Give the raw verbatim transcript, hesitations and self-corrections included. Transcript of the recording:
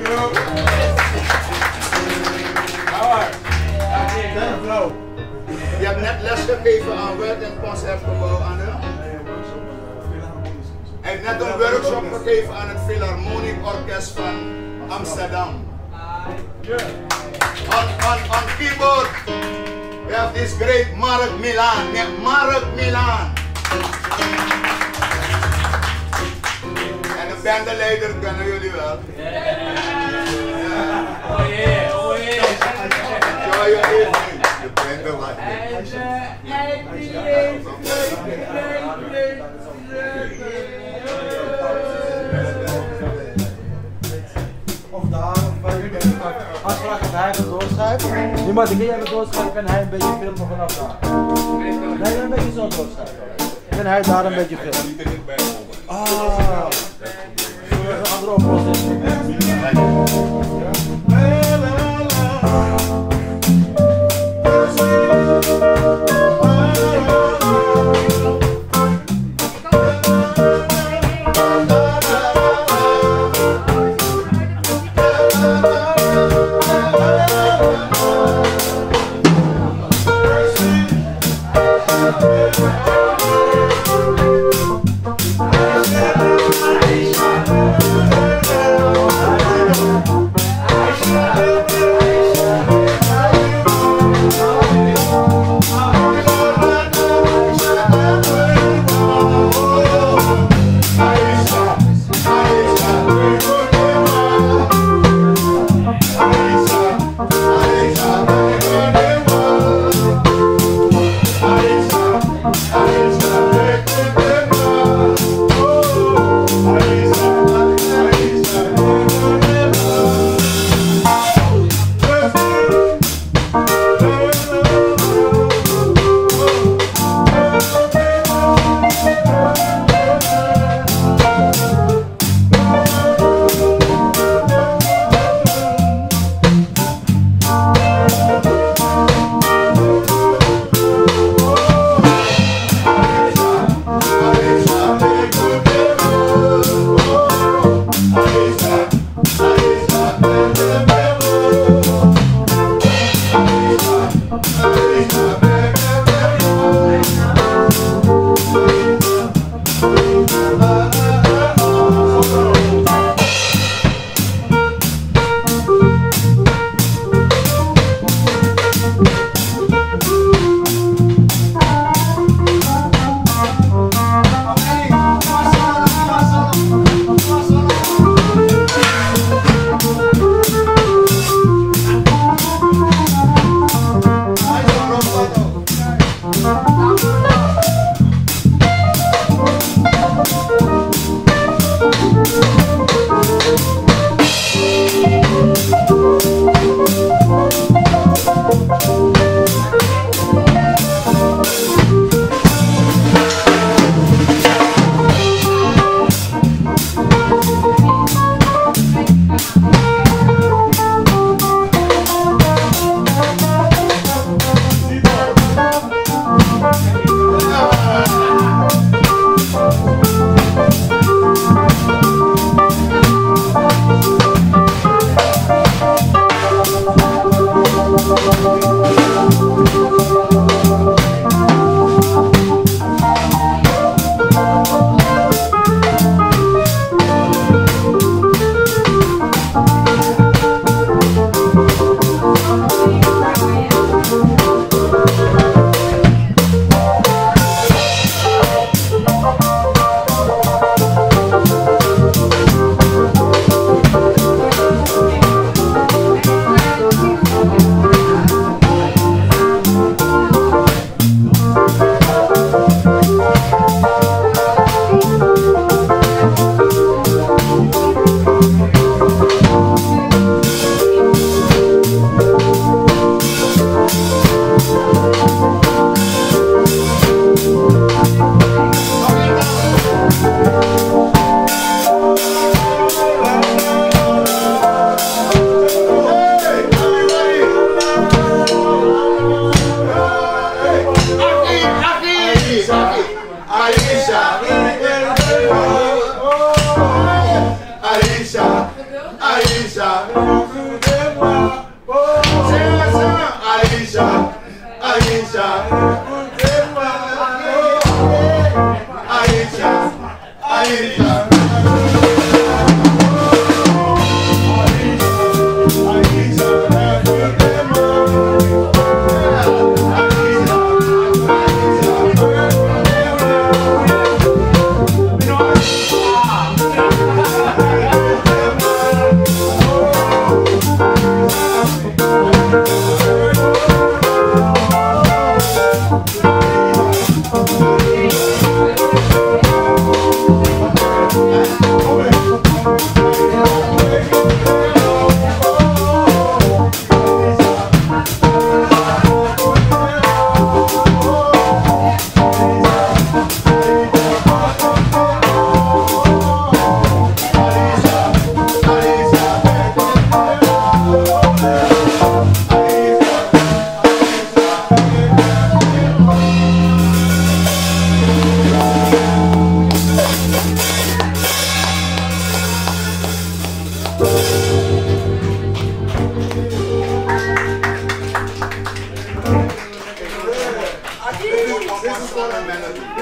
Je hebt net les gegeven aan Word en Concertgebouw aan hem. Hij heeft net een workshop gegeven aan het Philharmonic Orkest van Amsterdam. On, on, on keyboard, we have this great Mark Milan. Nee, Mark Milan. En de bandenleider kennen jullie wel. Oh yeah, oh yeah. Enjoy your evening. De bandenleider. Of daar, of bij jullie. Als vraag dat hij het doorschrijven. Nu maar de keer het doorschrijven en hij een beetje filmen vanaf daar. Nee, een beetje zo doorschrijven. En hij daar een beetje filmen. Ah. Zullen we een andere oplossing? Alicia. Sing, sing, Alicia, Alicia, Alicia, Alicia. This is what I meant.